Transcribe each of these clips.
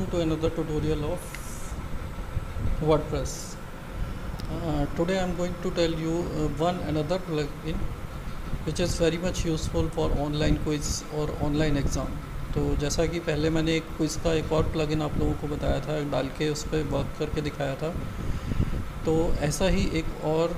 to another tutorial of WordPress. Today I am going to tell you one another plugin which is very much useful for online quiz और online exam. तो जैसा कि पहले मैंने एक quiz का एक और प्लगइन आप लोगों को बताया था, डाल के उस पर वर्क करके दिखाया था, तो ऐसा ही एक और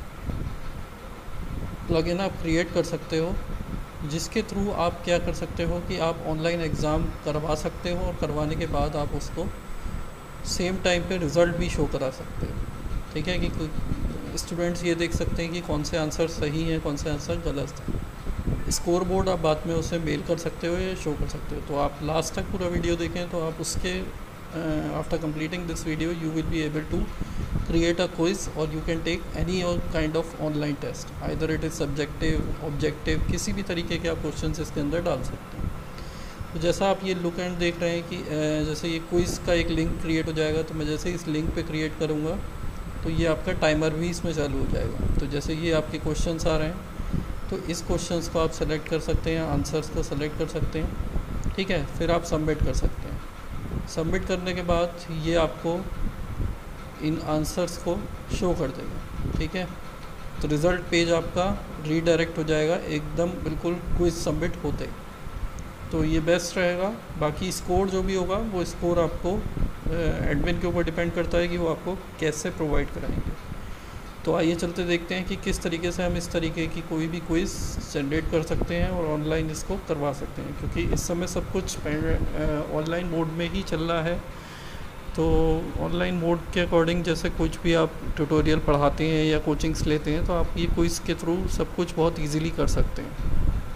प्लगइन आप क्रिएट कर सकते हो जिसके थ्रू आप क्या कर सकते हो कि आप ऑनलाइन एग्ज़ाम करवा सकते हो और करवाने के बाद आप उसको सेम टाइम पे रिज़ल्ट भी शो करा सकते हो। ठीक है कि स्टूडेंट्स ये देख सकते हैं कि कौन से आंसर सही हैं, कौन से आंसर गलत हैं। स्कोर बोर्ड आप बाद में उसे मेल कर सकते हो या शो कर सकते हो। तो आप लास्ट तक पूरा वीडियो देखें तो आप उसके after completing this video you will be able to create a quiz or you can take any kind of online test, either it is subjective, objective, किसी भी तरीके के आप क्वेश्चंस इसके अंदर डाल सकते हैं। तो जैसा आप ये लुक एंड देख रहे हैं कि जैसे ये क्विज़ का एक लिंक क्रिएट हो जाएगा, तो मैं जैसे इस लिंक पे क्रिएट करूँगा तो ये आपका टाइमर भी इसमें चालू हो जाएगा। तो जैसे ये आपके क्वेश्चंस आ रहे हैं तो इस क्वेश्चंस को आप सेलेक्ट कर सकते हैं, आंसर्स को सेलेक्ट कर सकते हैं। ठीक है, फिर आप सबमिट कर सकते हैं। सबमिट करने के बाद ये आपको इन आंसर्स को शो कर देगा। ठीक है, तो रिज़ल्ट पेज आपका रीडायरेक्ट हो जाएगा एकदम बिल्कुल क्विज सबमिट होते। तो ये बेस्ट रहेगा। बाकी स्कोर जो भी होगा वो स्कोर आपको एडमिन के ऊपर डिपेंड करता है कि वो आपको कैसे प्रोवाइड कराएंगे। तो आइए चलते देखते हैं कि किस तरीके से हम इस तरीके की कोई भी क्विज़ जनरेट कर सकते हैं और ऑनलाइन इसको करवा सकते हैं, क्योंकि इस समय सब कुछ ऑनलाइन मोड में ही चल रहा है। तो ऑनलाइन मोड के अकॉर्डिंग जैसे कुछ भी आप ट्यूटोरियल पढ़ाते हैं या कोचिंग्स लेते हैं तो आप ये क्विज़ के थ्रू सब कुछ बहुत इजीली कर सकते हैं।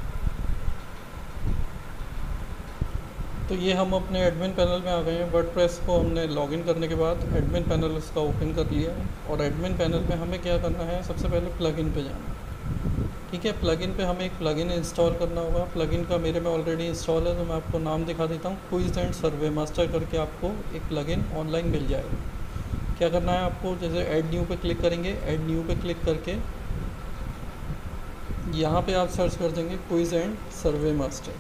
तो ये हम अपने एडमिन पैनल में आ गए हैं। वर्डप्रेस को हमने लॉगिन करने के बाद एडमिन पैनल उसका ओपन कर लिया है और एडमिन पैनल में हमें क्या करना है, सबसे पहले प्लगइन पे जाना है। ठीक है, प्लगइन पे हमें एक प्लगइन इंस्टॉल करना होगा। प्लगइन का मेरे में ऑलरेडी इंस्टॉल है, तो मैं आपको नाम दिखा देता हूँ। क्विज एंड सर्वे मास्टर करके आपको एक प्लगइन ऑनलाइन मिल जाएगा। क्या करना है आपको, जैसे ऐड न्यू पे क्लिक करेंगे, ऐड न्यू पे क्लिक करके यहाँ पे आप सर्च कर देंगे क्विज एंड सर्वे मास्टर।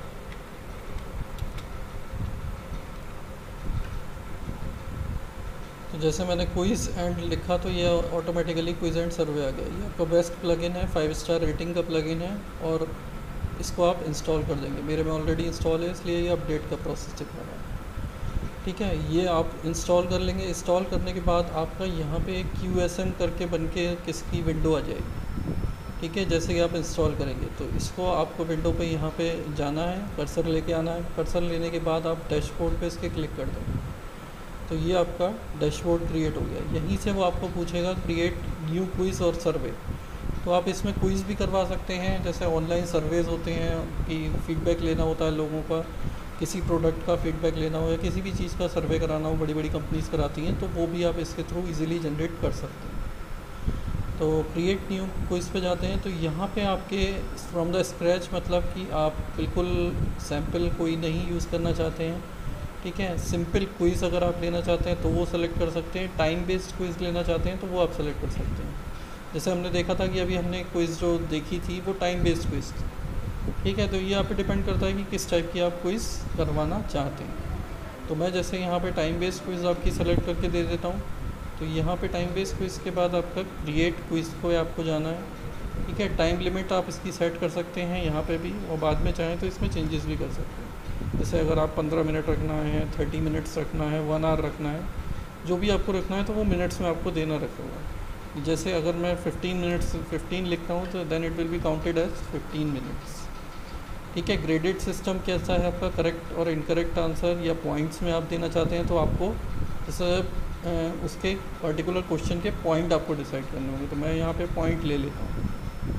तो जैसे मैंने क्विज़ एंड लिखा तो ये ऑटोमेटिकली क्विज़ एंड सर्वे आ गया। ये आपका बेस्ट प्लगइन है, 5 स्टार रेटिंग का प्लगइन है और इसको आप इंस्टॉल कर देंगे। मेरे में ऑलरेडी इंस्टॉल है, इसलिए ये अपडेट का प्रोसेस दिखा रहा है। ठीक है, ये आप इंस्टॉल कर लेंगे। इंस्टॉल करने के बाद आपका यहाँ पे एक QSM करके बन के किसकी विंडो आ जाएगी। ठीक है, जैसे कि आप इंस्टॉल करेंगे तो इसको आपको विंडो पे यहाँ पे जाना है, कर्सर लेके आना है। कर्सर लेने के बाद आप डैशबोर्ड पे इसके क्लिक कर देंगे तो ये आपका डैशबोर्ड क्रिएट हो गया। यहीं से वो आपको पूछेगा क्रिएट न्यू क्विज़ और सर्वे। तो आप इसमें क्विज़ भी करवा सकते हैं, जैसे ऑनलाइन सर्वेज़ होते हैं कि फीडबैक लेना होता है लोगों का, किसी प्रोडक्ट का फीडबैक लेना हो या किसी भी चीज़ का सर्वे कराना हो, बड़ी बड़ी कंपनीज़ कराती हैं, तो वो भी आप इसके थ्रू इजीली जनरेट कर सकते हैं। तो क्रिएट न्यू क्विज़ पे जाते हैं तो यहाँ पे आपके फ्रॉम द स्क्रैच, मतलब कि आप बिल्कुल सैम्पल कोई नहीं यूज़ करना चाहते हैं। ठीक है, सिंपल क्विज़ अगर आप लेना चाहते हैं तो वो सेलेक्ट कर सकते हैं। टाइम बेस्ड क्विज़ लेना चाहते हैं तो वो आप सेलेक्ट कर सकते हैं। जैसे हमने देखा था कि अभी हमने क्विज़ जो देखी थी वो टाइम बेस्ड क्विज़ थी। ठीक है, तो ये आप पे डिपेंड करता है कि किस टाइप की आप क्विज़ करवाना चाहते हैं। तो मैं जैसे यहाँ पे टाइम बेस्ड क्विज़ आपकी सेलेक्ट करके दे देता हूँ। तो यहाँ पे टाइम बेस्ड क्विज़ के बाद आपका क्रिएट क्विज़ को आपको जाना है। ठीक है, टाइम लिमिट आप इसकी सेट कर सकते हैं यहाँ पे भी, और बाद में चाहें तो इसमें चेंजेस भी कर सकते हैं। जैसे अगर आप 15 मिनट रखना है, 30 मिनट्स रखना है, 1 आवर रखना है, जो भी आपको रखना है तो वो मिनट्स में आपको देना रखेगा। जैसे अगर मैं 15 लिखता हूँ तो then it will be counted as 15 minutes. ठीक है, ग्रेडेड सिस्टम कैसा है आपका, करेक्ट और इनकरेक्ट आंसर या पॉइंट्स में आप देना चाहते हैं तो आपको जैसे उसके पर्टिकुलर क्वेश्चन के पॉइंट आपको डिसाइड करने होंगे। तो मैं यहाँ पे पॉइंट ले लेता हूँ।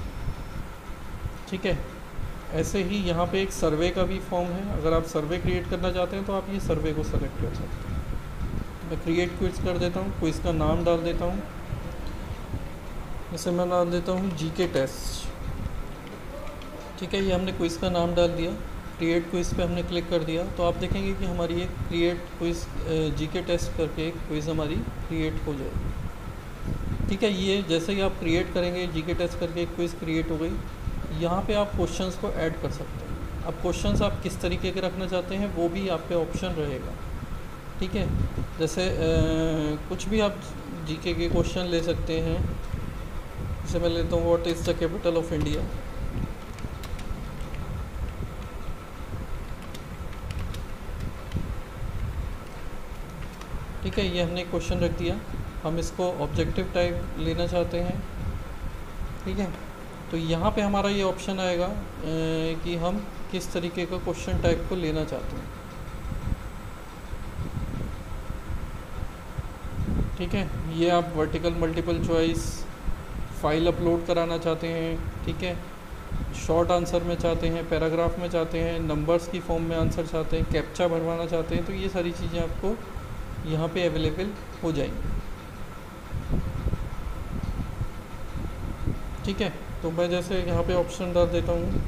ठीक है, ऐसे ही यहाँ पे एक सर्वे का भी फॉर्म है। अगर आप सर्वे क्रिएट करना चाहते हैं तो आप ये सर्वे को सेलेक्ट कर सकते हैं। तो मैं क्रिएट क्विज़ कर देता हूँ, क्विज़ का नाम डाल देता हूँ। जैसे मैं डाल देता हूँ जीके टेस्ट। ठीक है, ये हमने क्विज़ का नाम डाल दिया। क्रिएट क्विज़ पे हमने क्लिक कर दिया तो आप देखेंगे कि हमारी एक क्रिएट क्विज़ जीके टेस्ट करके एक क्विज़ हमारी क्रिएट हो जाएगी। ठीक है, ये जैसे ही आप क्रिएट करेंगे, जीके टेस्ट करके एक क्विज़ क्रिएट हो गई। यहाँ पे आप क्वेश्चंस को ऐड कर सकते हैं। अब क्वेश्चंस आप किस तरीके के रखना चाहते हैं वो भी आप पे ऑप्शन रहेगा। ठीक है। जैसे कुछ भी आप जीके के क्वेश्चन ले सकते हैं। जैसे मैं लेता हूँ what is the capital of India. ठीक है, ये हमने क्वेश्चन रख दिया। हम इसको ऑब्जेक्टिव टाइप लेना चाहते हैं। ठीक है, तो यहाँ पे हमारा ये ऑप्शन आएगा कि हम किस तरीके का क्वेश्चन टाइप को लेना चाहते हैं। ठीक है, ये आप vertical multiple choice, file upload कराना चाहते हैं। ठीक है, शॉर्ट आंसर में चाहते हैं, पैराग्राफ में चाहते हैं, नंबर्स की फॉर्म में आंसर चाहते हैं, कैप्चा भरवाना चाहते हैं, तो ये सारी चीज़ें आपको यहाँ पे अवेलेबल हो जाएंगी। ठीक है, तो मैं जैसे यहाँ पे ऑप्शन डाल देता हूँ।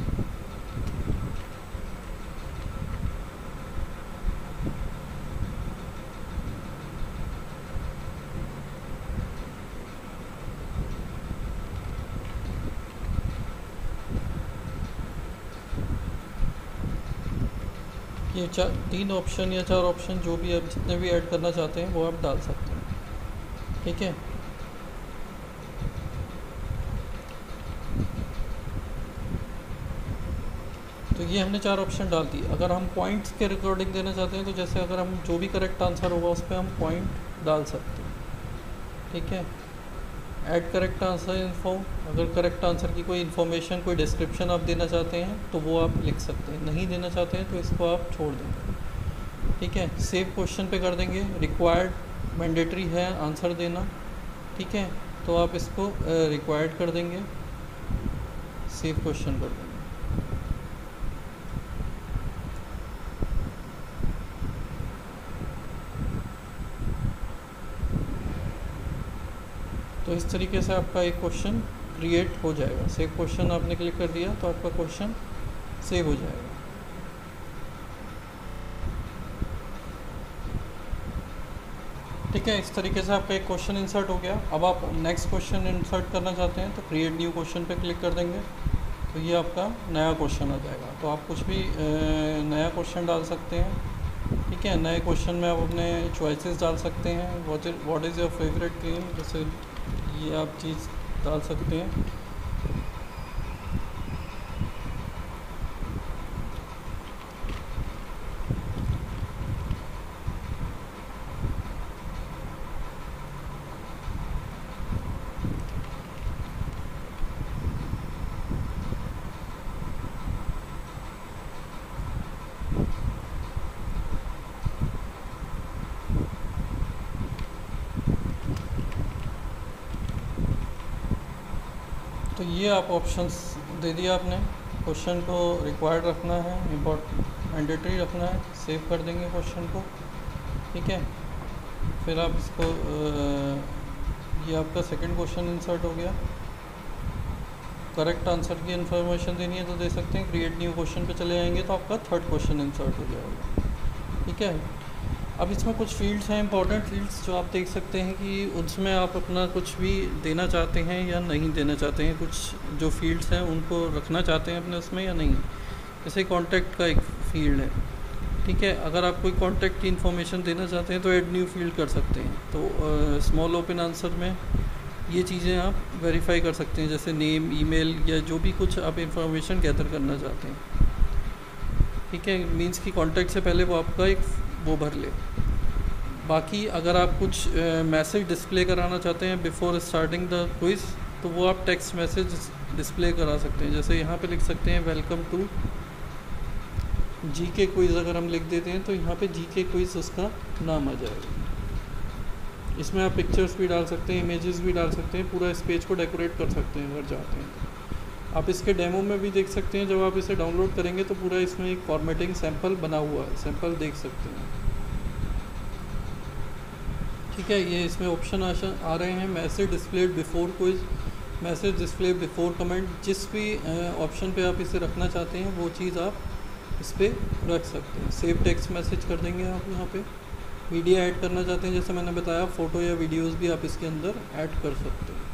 ये तीन ऑप्शन या चार ऑप्शन जो भी आप जितने भी ऐड करना चाहते हैं वो आप डाल सकते हैं। ठीक है, तो ये हमने चार ऑप्शन डाल दिए। अगर हम पॉइंट्स के रिकॉर्डिंग देना चाहते हैं तो जैसे अगर हम जो भी करेक्ट आंसर होगा उस पर हम पॉइंट डाल सकते हैं। ठीक है, ऐड करेक्ट आंसर इन्फो, अगर करेक्ट आंसर की कोई इन्फॉर्मेशन, कोई डिस्क्रिप्शन आप देना चाहते हैं तो वो आप लिख सकते हैं। नहीं देना चाहते हैं तो इसको आप छोड़ देंगे। ठीक है, सेव क्वेश्चन पे कर देंगे। रिक्वायर्ड मैंडेटरी है आंसर देना। ठीक है, तो आप इसको रिक्वायर्ड कर देंगे, सेव क्वेश्चन कर देंगे। तो इस तरीके से आपका एक क्वेश्चन क्रिएट हो जाएगा। सेव क्वेश्चन आपने क्लिक कर दिया तो आपका क्वेश्चन सेव हो जाएगा। ठीक है, इस तरीके से आपका एक क्वेश्चन इंसर्ट हो गया। अब आप नेक्स्ट क्वेश्चन इंसर्ट करना चाहते हैं तो क्रिएट न्यू क्वेश्चन पे क्लिक कर देंगे, तो ये आपका नया क्वेश्चन आ जाएगा। तो आप कुछ भी नया क्वेश्चन डाल सकते हैं। ठीक है, नए क्वेश्चन में आप अपने चॉइसेस डाल सकते हैं। What is your favourite game, जैसे ये आप चीज़ डाल सकते हैं। तो ये आप ऑप्शंस दे दिया आपने। क्वेश्चन को रिक्वायर्ड रखना है, मैंडेटरी रखना है, सेव कर देंगे क्वेश्चन को। ठीक है, फिर आप इसको ये आपका सेकंड क्वेश्चन इंसर्ट हो गया। करेक्ट आंसर की इन्फॉर्मेशन देनी है तो दे सकते हैं। क्रिएट न्यू क्वेश्चन पे चले जाएंगे तो आपका थर्ड क्वेश्चन इंसर्ट हो जाएगा। ठीक है, अब इसमें कुछ फील्ड्स हैं, इंपॉर्टेंट फील्ड्स, जो आप देख सकते हैं कि उसमें आप अपना कुछ भी देना चाहते हैं या नहीं देना चाहते हैं। कुछ जो फील्ड्स हैं उनको रखना चाहते हैं अपने उसमें या नहीं। जैसे कॉन्टैक्ट का एक फील्ड है। ठीक है, अगर आप कोई कॉन्टैक्ट की इन्फॉर्मेशन देना चाहते हैं तो ऐड न्यू फील्ड कर सकते हैं। तो स्मॉल ओपन आंसर में ये चीज़ें आप वेरीफाई कर सकते हैं, जैसे नेम, ईमेल या जो भी कुछ आप इंफॉर्मेशन गैदर करना चाहते हैं। ठीक है, मीन्स कि कॉन्टैक्ट से पहले वो आपका एक वो भर ले। बाकी अगर आप कुछ मैसेज डिस्प्ले कराना चाहते हैं बिफोर स्टार्टिंग द क्विज़ तो वो आप टेक्स्ट मैसेज डिस्प्ले करा सकते हैं। जैसे यहाँ पे लिख सकते हैं वेलकम टू जीके क्विज़। अगर हम लिख देते हैं तो यहाँ पे जीके क्विज़ उसका नाम आ जाएगा। इसमें आप पिक्चर्स भी डाल सकते हैं, इमेजेस भी डाल सकते हैं, पूरा इस पेज को डेकोरेट कर सकते हैं अगर चाहते हैं तो। आप इसके डेमो में भी देख सकते हैं, जब आप इसे डाउनलोड करेंगे तो पूरा इसमें एक फॉर्मेटिंग सैम्पल बना हुआ है, सैम्पल देख सकते हैं। ठीक है, ये इसमें ऑप्शन आ रहे हैं। Message display before quiz, message display before comment. जिस भी ऑप्शन पे आप इसे रखना चाहते हैं वो चीज़ आप इस पर रख सकते हैं। सेव टेक्स्ट मैसेज कर देंगे आप यहाँ पे। मीडिया ऐड करना चाहते हैं, जैसे मैंने बताया, फ़ोटो या वीडियोस भी आप इसके अंदर ऐड कर सकते हैं।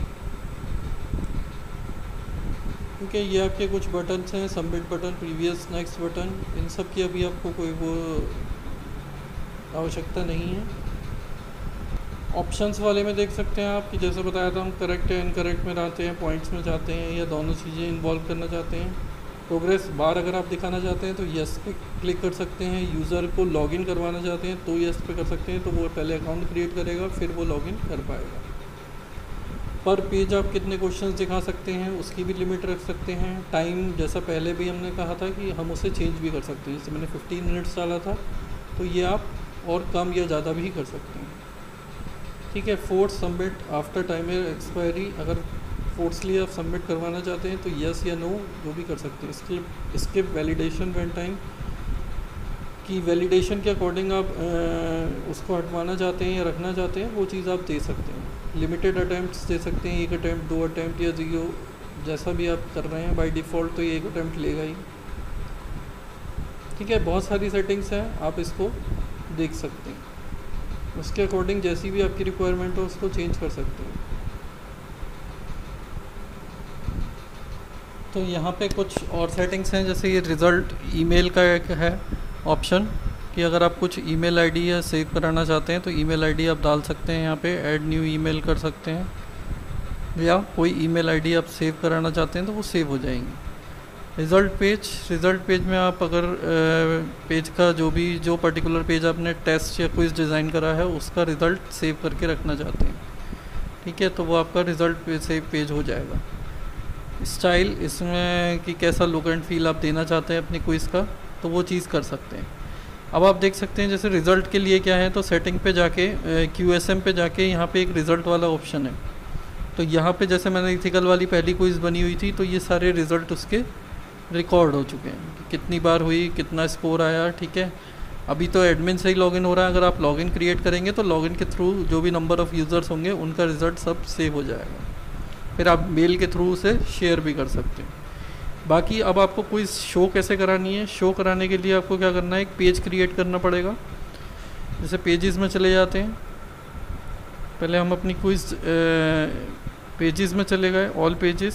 ठीक है, ये आपके कुछ बटन्स हैं, submit button, previous, next button. इन सब की अभी आपको कोई वो आवश्यकता नहीं है। ऑप्शंस वाले में देख सकते हैं आप कि जैसे बताया था हम करेक्ट या इनकरेक्ट में जाते हैं, पॉइंट्स में जाते हैं, या दोनों चीज़ें इन्वॉल्व करना चाहते हैं। प्रोग्रेस बार अगर आप दिखाना चाहते हैं तो यस पे क्लिक कर सकते हैं। यूज़र को लॉगिन करवाना चाहते हैं तो यस पे कर सकते हैं, तो वो पहले अकाउंट क्रिएट करेगा फिर वो लॉगिन कर पाएगा। पर पेज आप कितने क्वेश्चंस दिखा सकते हैं उसकी भी लिमिट रख सकते हैं। टाइम जैसा पहले भी हमने कहा था कि हम उसे चेंज भी कर सकते हैं, जैसे मैंने 15 मिनट्स डाला था तो ये आप और कम या ज़्यादा भी कर सकते हैं। ठीक है। Force submit after timer expiry, अगर फोर्सली आप सबमिट करवाना चाहते हैं तो यस या नो जो भी कर सकते हैं। स्किप वैलिडेशन व्हेन टाइम, कि वैलिडेशन के अकॉर्डिंग आप उसको हटवाना चाहते हैं या रखना चाहते हैं वो चीज़ आप दे सकते हैं। लिमिटेड अटैम्प्ट्स दे सकते हैं, 1 अटैम्प्ट 2 अटैम्प्ट या 0, जैसा भी आप कर रहे हैं। बाय डिफ़ॉल्ट तो ये 1 अटैम्प्ट लेगा ही। ठीक है। बहुत सारी सेटिंग्स हैं, आप इसको देख सकते हैं, उसके अकॉर्डिंग जैसी भी आपकी रिक्वायरमेंट हो उसको चेंज कर सकते हैं। तो यहाँ पे कुछ और सेटिंग्स हैं, जैसे ये रिज़ल्ट ईमेल का एक है ऑप्शन कि अगर आप कुछ ईमेल आईडी या सेव कराना चाहते हैं तो ईमेल आईडी आप डाल सकते हैं, यहाँ पे ऐड न्यू ईमेल कर सकते हैं, या कोई ईमेल आईडी आप सेव कराना चाहते हैं तो वो सेव हो जाएंगी। रिज़ल्ट पेज में आप अगर पेज का जो पर्टिकुलर पेज आपने टेस्ट या क्विज़ डिज़ाइन करा है उसका रिज़ल्ट सेव करके रखना चाहते हैं, ठीक है, तो वो आपका रिज़ल्ट सेव पेज हो जाएगा। स्टाइल, इसमें कि कैसा लुक एंड फील आप देना चाहते हैं अपनी क्विज़ का, तो वो चीज़ कर सकते हैं। अब आप देख सकते हैं जैसे रिज़ल्ट के लिए क्या है, तो सेटिंग पे जाके QSM पे जाके यहाँ पे एक रिज़ल्ट वाला ऑप्शन है। तो यहाँ पे जैसे मैंने इथिकल वाली पहली क्विज़ बनी हुई थी तो ये सारे रिज़ल्ट उसके रिकॉर्ड हो चुके हैं कि कितनी बार हुई, कितना स्कोर आया। ठीक है। अभी तो एडमिन से ही लॉगिन हो रहा है, अगर आप लॉगिन क्रिएट करेंगे तो लॉगिन के थ्रू जो भी नंबर ऑफ़ यूज़र्स होंगे उनका रिज़ल्ट सब सेव हो जाएगा, फिर आप मेल के थ्रू उसे शेयर भी कर सकते हैं। बाकी अब आपको क्विज़ शो कैसे करानी है, शो कराने के लिए आपको क्या करना है, एक पेज क्रिएट करना पड़ेगा। जैसे पेजेस में चले जाते हैं, पहले हम अपनी क्विज़ पेजेस में चले गए, ऑल पेजेस।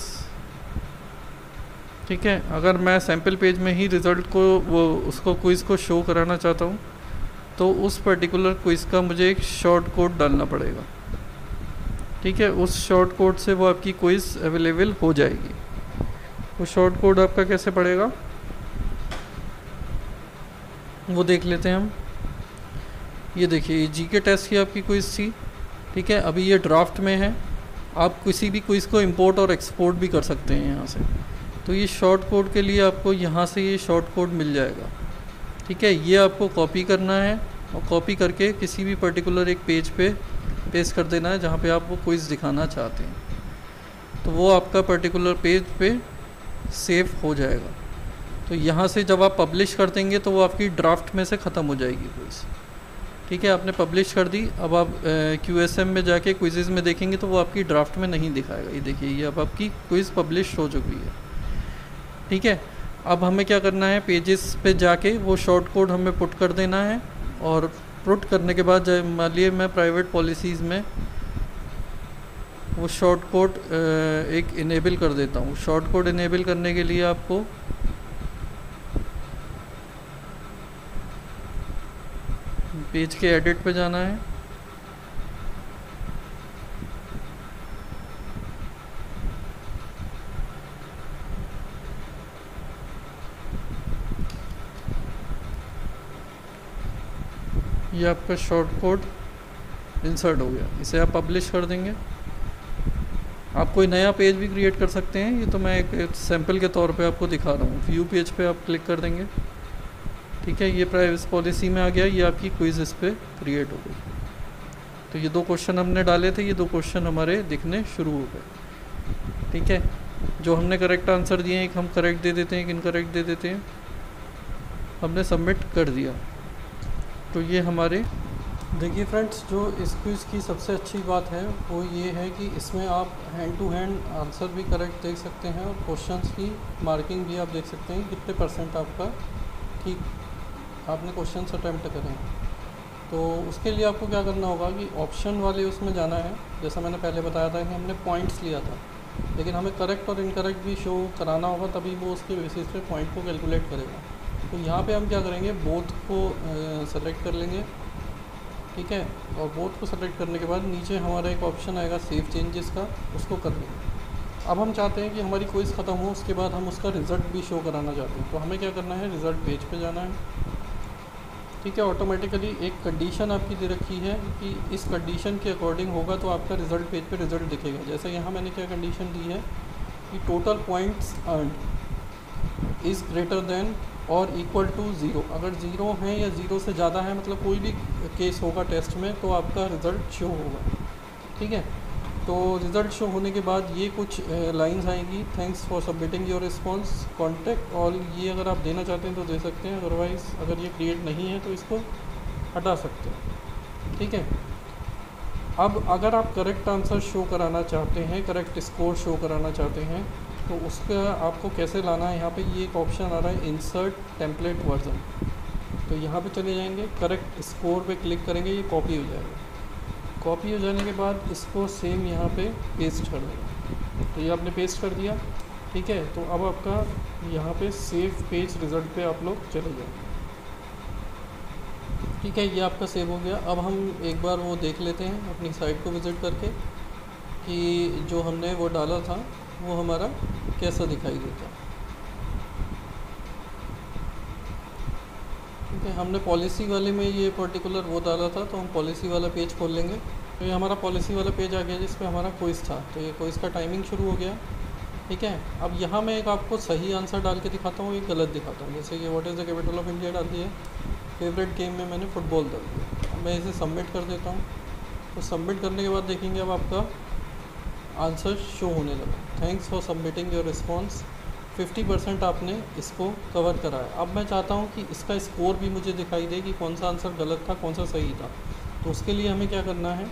ठीक है। अगर मैं सैम्पल पेज में ही रिज़ल्ट को उसको क्विज़ को शो कराना चाहता हूँ तो उस पर्टिकुलर क्विज़ का मुझे एक शॉर्ट कोड डालना पड़ेगा। ठीक है। उस शॉर्ट कोड से वो आपकी क्विज़ अवेलेबल हो जाएगी। वो शॉर्ट कोड आपका कैसे पड़ेगा वो देख लेते हैं हम। ये देखिए जीके टेस्ट की आपकी क्विज़ थी। ठीक है। अभी ये ड्राफ्ट में है, आप किसी भी क्विज़ को इंपोर्ट और एक्सपोर्ट भी कर सकते हैं यहाँ से। तो ये शॉर्ट कोड के लिए आपको यहाँ से ये शॉर्ट कोड मिल जाएगा। ठीक है। ये आपको कॉपी करना है और कॉपी करके किसी भी पर्टिकुलर एक पेज पे पेस्ट कर देना है जहाँ पे आप वो क्विज़ दिखाना चाहते हैं, तो वो आपका पर्टिकुलर पेज पे सेव हो जाएगा। तो यहाँ से जब आप पब्लिश कर देंगे तो वो आपकी ड्राफ्ट में से ख़त्म हो जाएगी क्विज़। ठीक है। आपने पब्लिश कर दी, अब आप QSM में जाके क्विज़ेज़ में देखेंगे तो वो आपकी ड्राफ्ट में नहीं दिखाएगा। ये देखिए ये अब आपकी क्विज़ पब्लिश हो चुकी है। ठीक है। अब हमें क्या करना है, पेजेस पे जाके वो शॉर्ट कोड हमें पुट कर देना है, और पुट करने के बाद मान लिए मैं प्राइवेट पॉलिसीज़ में वो शॉर्ट कोड एक इनेबल कर देता हूँ। शॉर्ट कोड इनेबल करने के लिए आपको पेज के एडिट पे जाना है, ये आपका शॉर्ट कोड इंसर्ट हो गया। इसे आप पब्लिश कर देंगे। आप कोई नया पेज भी क्रिएट कर सकते हैं, ये तो मैं एक सैम्पल के तौर पे आपको दिखा रहा हूँ। व्यू पेज पे आप क्लिक कर देंगे। ठीक है। ये प्राइवेसी पॉलिसी में आ गया, ये आपकी क्विज़ इस पर क्रिएट हो गई। तो ये 2 क्वेश्चन हमने डाले थे, ये 2 क्वेश्चन हमारे दिखने शुरू हो गए। ठीक है। जो हमने करेक्ट आंसर दिए हैं, एक हम करेक्ट दे देते हैं, एक इनकरेक्ट दे देते हैं। हमने सबमिट कर दिया। तो ये हमारे देखिए फ्रेंड्स, जो इस क्विज़ की सबसे अच्छी बात है वो ये है कि इसमें आप हैंड टू हैंड आंसर भी करेक्ट देख सकते हैं, और क्वेश्चंस की मार्किंग भी आप देख सकते हैं कितने % आपका ठीक आपने क्वेश्चंस अटैम्प्ट करें। तो उसके लिए आपको क्या करना होगा कि ऑप्शन वाले उसमें जाना है। जैसा मैंने पहले बताया था कि हमने पॉइंट्स लिया था, लेकिन हमें करेक्ट और इनकरेक्ट भी शो कराना होगा, तभी वो उसके बेसिस पे पॉइंट को कैलकुलेट करेगा। तो यहाँ पे हम क्या करेंगे, बोथ को सेलेक्ट कर लेंगे ठीक है। और बोथ को सेलेक्ट करने के बाद नीचे हमारा एक ऑप्शन आएगा सेव चेंजेस का, उसको कर लेंगे। अब हम चाहते हैं कि हमारी क्विज़ ख़त्म हो, उसके बाद हम उसका रिज़ल्ट भी शो कराना चाहते हैं। तो हमें क्या करना है, रिज़ल्ट पेज पे जाना है। ठीक है, ऑटोमेटिकली एक कंडीशन आपकी दे रखी है कि इस कंडीशन के अकॉर्डिंग होगा तो आपका रिज़ल्ट पेज पे रिज़ल्ट दिखेगा। जैसे यहाँ मैंने क्या कंडीशन दी है कि total points earned is greater than और इक्वल टू 0। अगर 0 है या 0 से ज़्यादा है, मतलब कोई भी केस होगा टेस्ट में, तो आपका रिज़ल्ट शो होगा। ठीक है, तो रिज़ल्ट शो होने के बाद ये कुछ लाइंस आएंगी, thanks for submitting your response, contact all. ये अगर आप देना चाहते हैं तो दे सकते हैं, अदरवाइज़ अगर ये क्रिएट नहीं है तो इसको हटा सकते हैं। ठीक है, अब अगर आप करेक्ट आंसर शो कराना चाहते हैं, करेक्ट स्कोर शो कराना चाहते हैं, तो उसका आपको कैसे लाना है, यहाँ पे ये एक ऑप्शन आ रहा है इंसर्ट टेम्पलेट वर्जन। तो यहाँ पे चले जाएंगे, करेक्ट स्कोर पे क्लिक करेंगे, ये कॉपी हो जाएगा। कॉपी हो जाने के बाद इसको सेम यहाँ पे पेस्ट कर देंगे। तो ये आपने पेस्ट कर दिया। ठीक है, तो अब आपका यहाँ पे सेव पेज रिज़ल्ट पे आप लोग चले जाएंगे। ठीक है, ये आपका सेव हो गया। अब हम एक बार वो देख लेते हैं अपनी साइट को विज़िट करके कि जो हमने वो डाला था वो हमारा कैसा दिखाई देता है। ठीक है, हमने पॉलिसी वाले में ये पर्टिकुलर वो डाला था, तो हम पॉलिसी वाला पेज खोल लेंगे। तो ये हमारा पॉलिसी वाला पेज आ गया जिस पे हमारा क्विज़ था। तो ये क्विज़ का टाइमिंग शुरू हो गया। ठीक है, अब यहाँ मैं एक आपको सही आंसर डाल के दिखाता हूँ, एक गलत दिखाता हूँ। जैसे कि what is the capital of India डाल दिया, फेवरेट गेम में मैंने फुटबॉल डाल दिया। अब मैं इसे सबमिट कर देता हूँ। तो सबमिट करने के बाद देखेंगे अब आपका आंसर शो होने लगा, thanks for submitting your response. 50% आपने इसको कवर करा है। अब मैं चाहता हूँ कि इसका स्कोर भी मुझे दिखाई दे कि कौन सा आंसर गलत था, कौन सा सही था। तो उसके लिए हमें क्या करना है,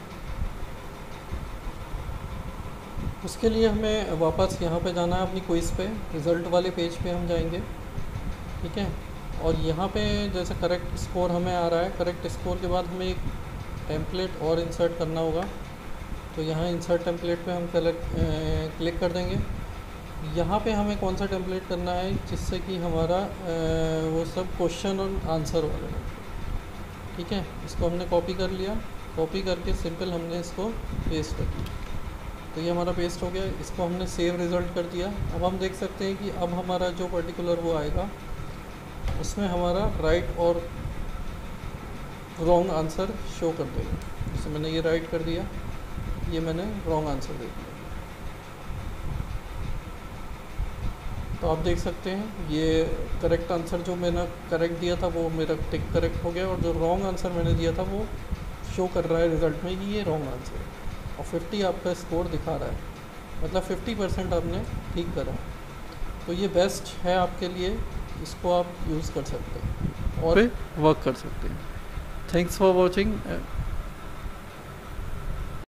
उसके लिए हमें वापस यहाँ पे जाना है अपनी क्विज़ पे, रिज़ल्ट वाले पेज पे हम जाएंगे। ठीक है, और यहाँ पे जैसे करेक्ट स्कोर हमें आ रहा है, करेक्ट स्कोर के बाद हमें एक टेम्पलेट और इंसर्ट करना होगा। तो यहाँ इंसर्ट टेम्पलेट पे हम क्लिक कर देंगे। यहाँ पे हमें कौन सा टेम्पलेट करना है जिससे कि हमारा वो सब क्वेश्चन और आंसर वाले हो। ठीक है, इसको हमने कॉपी कर लिया। कॉपी करके सिंपल हमने इसको पेस्ट कर दिया। तो ये हमारा पेस्ट हो गया। इसको हमने सेव रिज़ल्ट कर दिया। अब हम देख सकते हैं कि अब हमारा जो पर्टिकुलर वो आएगा उसमें हमारा राइट और रॉन्ग आंसर शो कर देगा। जैसे मैंने ये राइट कर दिया, ये मैंने रॉन्ग आंसर दे दिया। तो आप देख सकते हैं ये करेक्ट आंसर जो मैंने करेक्ट दिया था वो मेरा टिक करेक्ट हो गया, और जो रॉन्ग आंसर मैंने दिया था वो शो कर रहा है रिज़ल्ट में कि ये रॉन्ग आंसर है। और 50 आपका स्कोर दिखा रहा है, मतलब 50% आपने ठीक करा। तो ये बेस्ट है आपके लिए, इसको आप यूज़ कर सकते हैं और वर्क कर सकते हैं। Thanks for watching.